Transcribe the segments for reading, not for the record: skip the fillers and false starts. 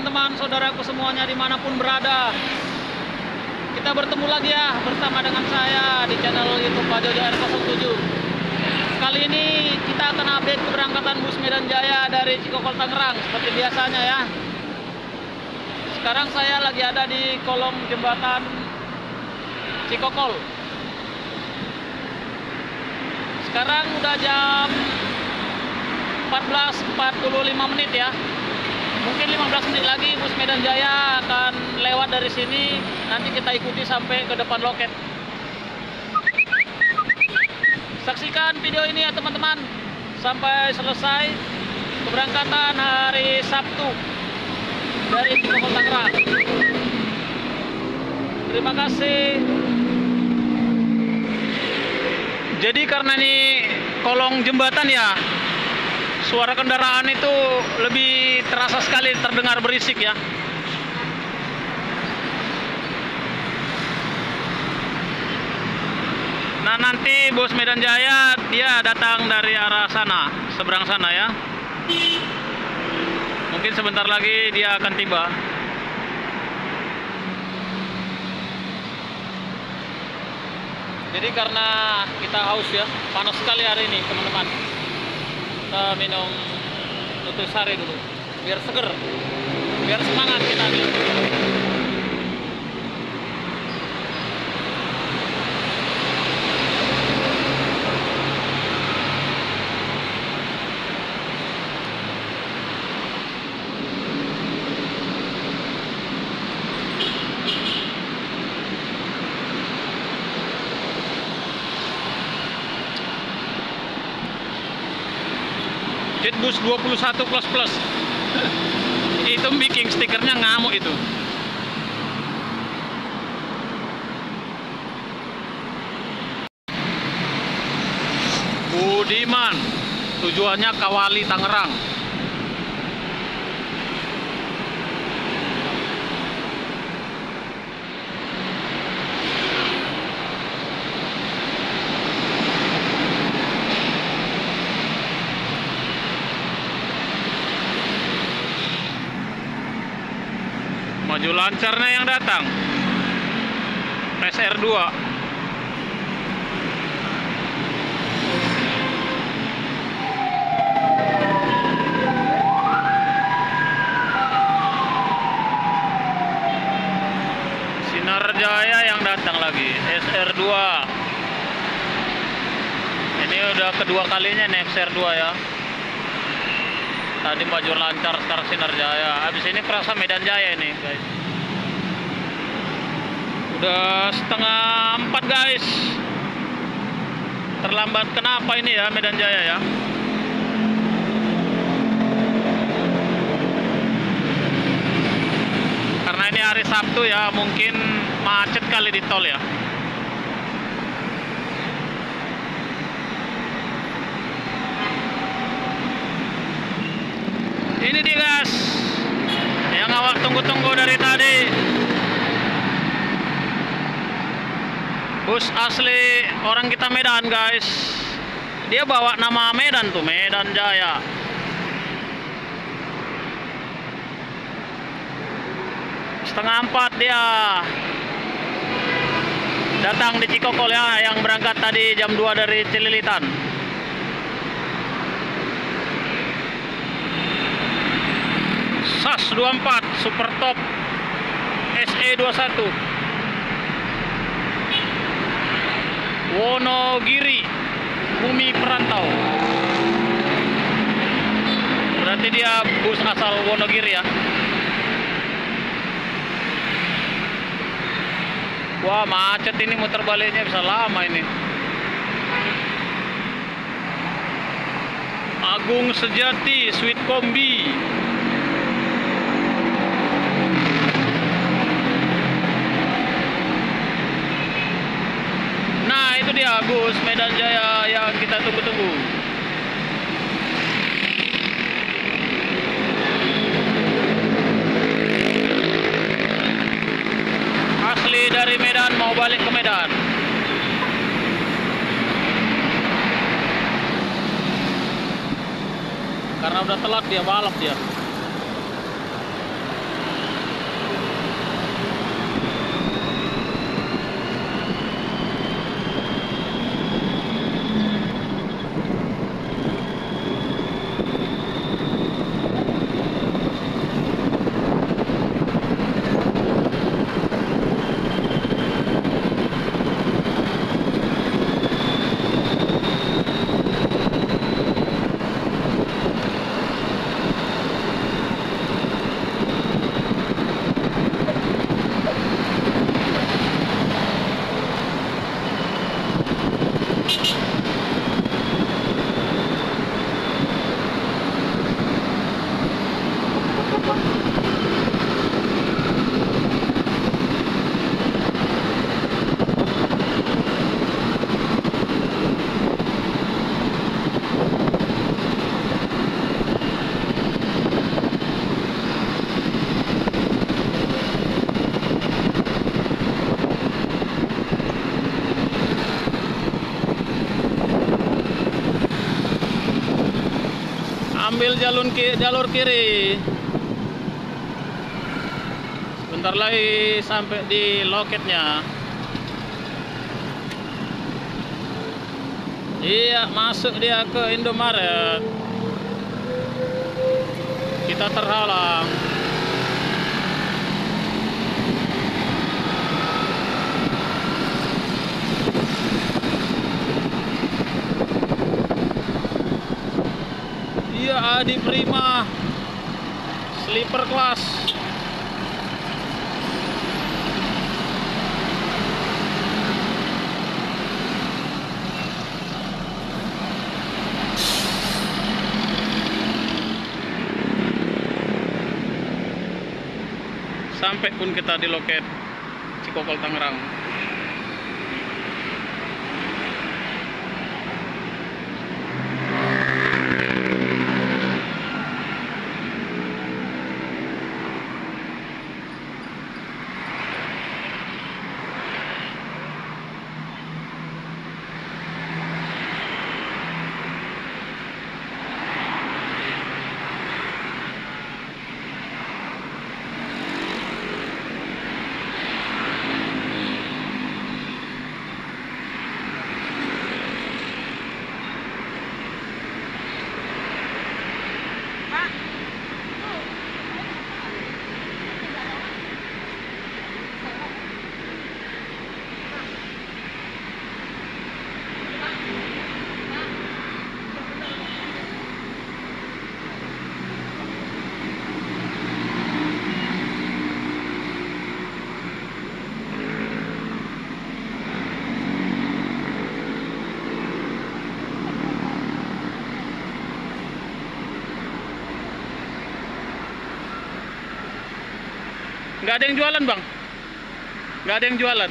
teman-teman, saudaraku semuanya dimanapun berada. Kita bertemu lagi ya bersama dengan saya di channel YouTube Pak Jojo R07. Kali ini kita akan update keberangkatan bus Medan Jaya dari Cikokol Tangerang seperti biasanya ya. Sekarang saya lagi ada di kolong jembatan Cikokol. Sekarang udah jam 14.45 menit ya. Mungkin 15 menit lagi bus Medan Jaya akan lewat dari sini. Nanti kita ikuti sampai ke depan loket. Saksikan video ini ya teman-teman sampai selesai keberangkatan hari Sabtu dari Cikokol Tangerang. Terima kasih. Jadi karena ini kolong jembatan ya, suara kendaraan itu lebih terasa sekali, terdengar berisik ya. Nah nanti bus Medan Jaya dia datang dari arah sana, seberang sana ya. Mungkin sebentar lagi dia akan tiba. Jadi karena kita haus ya, panas sekali hari ini teman-teman. Kita minum nutrisari dulu biar seger, biar semangat kita nih. Jetbus 21 plus itu bikin stikernya ngamuk itu. Budiman tujuannya Kawali Tangerang. Maju lancarnya yang datang SR2. Sinar Jaya yang datang lagi SR2. Ini udah kedua kalinya nih SR2 ya. Tadi maju lancar, sekarang Sinar Jaya. Habis ini kerasa Medan Jaya ini guys. Udah 3:30 guys. Terlambat kenapa ini ya Medan Jaya ya? Karena ini hari Sabtu ya, mungkin macet kali di tol ya. Ini dia guys, yang awak tunggu-tunggu dari tadi. Bus asli orang kita Medan guys. Dia bawa nama Medan tuh, Medan Jaya. Setengah 4 dia datang di Cikokol ya, yang berangkat tadi jam 2 dari Cililitan. SAS 24 Super Top SE21 Wonogiri Bumi Perantau. Berarti dia bus asal Wonogiri ya. Wah macet ini, muter baliknya bisa lama ini. Agung Sejati Sweet Kombi. Nah itu dia bus Medan Jaya yang kita tunggu-tunggu. Asli dari Medan mau balik ke Medan. Karena udah telat dia, balap dia. ambil jalur kiri. Bentar lagi sampai di loketnya. Iya, masuk dia ke Indomaret. Kita terhalang. Iya, Adi Prima sleeper kelas. Sampai pun kita di loket Cikokol Tangerang. Nggak ada yang jualan, Bang. Nggak ada yang jualan.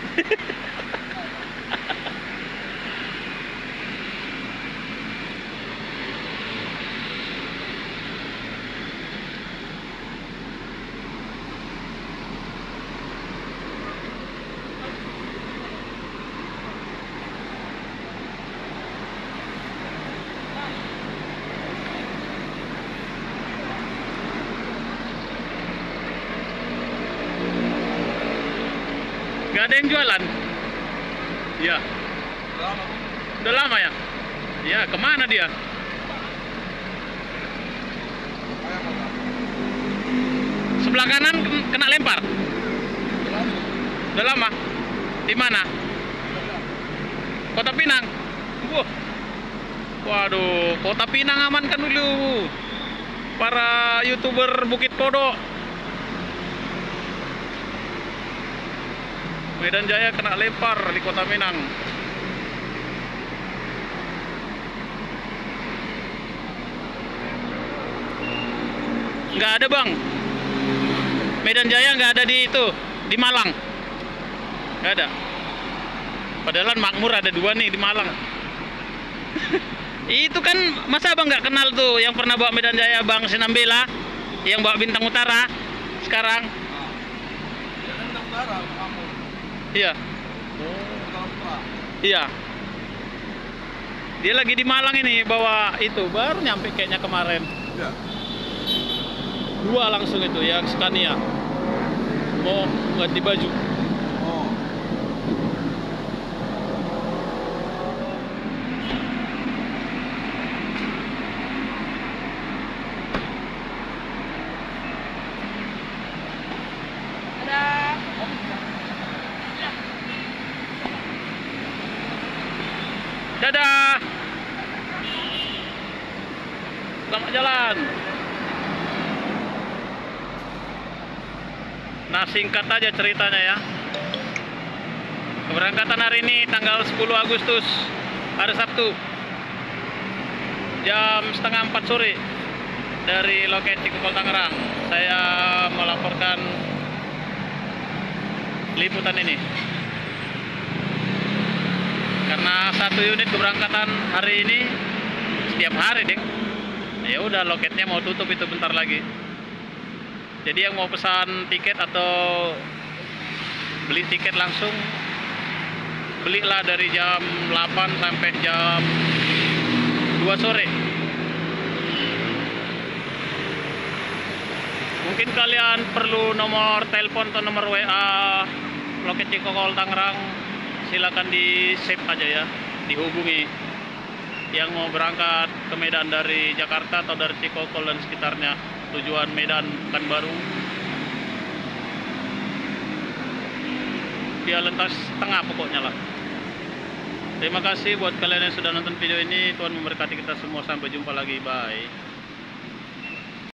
Nggak ada yang jualan. Iya. Udah lama ya? Iya, kemana dia? Sebelah kanan kena lempar. Udah lama. Di mana? Kota Pinang. Wah. Waduh, Kota Pinang amankan dulu. Para YouTuber Bukit Kodok. Medan Jaya kena lempar di Kota Pinang. Nggak ada, Bang. Medan Jaya nggak ada di itu, di Malang. Nggak ada. Padahal makmur ada 2 nih di Malang. Itu kan masa Abang nggak kenal tuh yang pernah bawa Medan Jaya, Bang Sinambela, yang bawa Bintang Utara sekarang. Bintang Utara, kamu. Iya. Iya. Dia lagi di Malang ini bawa itu, baru nyampe kayaknya kemarin. Iya. 2 langsung itu yang Scania. Mau ganti baju. Oh. Dadah. Selamat jalan. Nah, singkat aja ceritanya ya. Keberangkatan hari ini tanggal 10 Agustus, hari Sabtu, jam setengah 4 sore dari loket Cikokol Tangerang. Saya melaporkan liputan ini karena 1 unit keberangkatan hari ini setiap hari, Ding. Ya udah, loketnya mau tutup itu bentar lagi. Jadi yang mau pesan tiket atau beli tiket langsung, belilah dari jam 8 sampai jam 2 sore. Mungkin kalian perlu nomor telepon atau nomor WA loket Cikokol Tangerang, silakan di save aja ya, dihubungi. Yang mau berangkat ke Medan dari Jakarta atau dari Cikokol dan sekitarnya, tujuan Medan Pekanbaru, via lintas tengah pokoknya lah. Terima kasih buat kalian yang sudah nonton video ini. Tuhan memberkati kita semua. Sampai jumpa lagi. Bye.